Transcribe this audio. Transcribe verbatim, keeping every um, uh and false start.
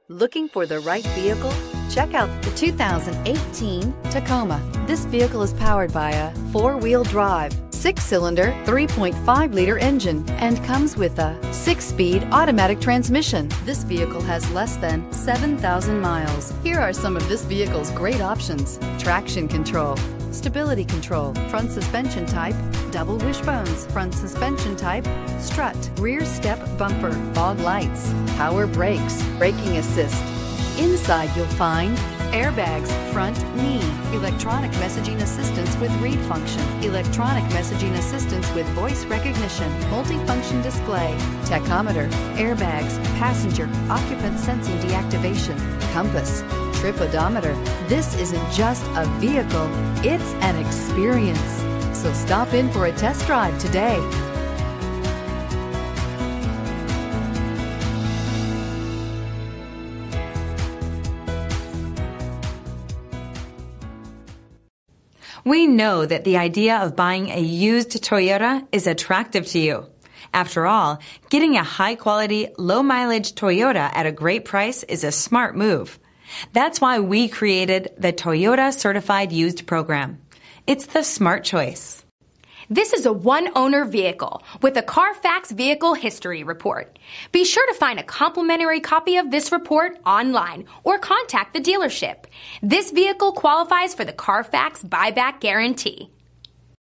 Looking for the right vehicle? Check out the two thousand eighteen Tacoma. This vehicle is powered by a four-wheel drive, six-cylinder, three point five liter engine and comes with a six-speed automatic transmission. This vehicle has less than seven thousand miles. Here are some of this vehicle's great options: traction control, stability control, front suspension type, double wishbones, front suspension type, strut, rear step bumper, fog lights, power brakes, braking assist. Inside you'll find airbags, front knee, electronic messaging assistance with read function, electronic messaging assistance with voice recognition, multifunction display, tachometer, airbags, passenger, occupant sensing deactivation, compass, trip odometer. This isn't just a vehicle, it's an experience. So stop in for a test drive today. We know that the idea of buying a used Toyota is attractive to you. After all, getting a high-quality, low-mileage Toyota at a great price is a smart move. That's why we created the Toyota Certified Used Program. It's the smart choice. This is a one-owner vehicle with a Carfax Vehicle History Report. Be sure to find a complimentary copy of this report online or contact the dealership. This vehicle qualifies for the Carfax Buyback Guarantee.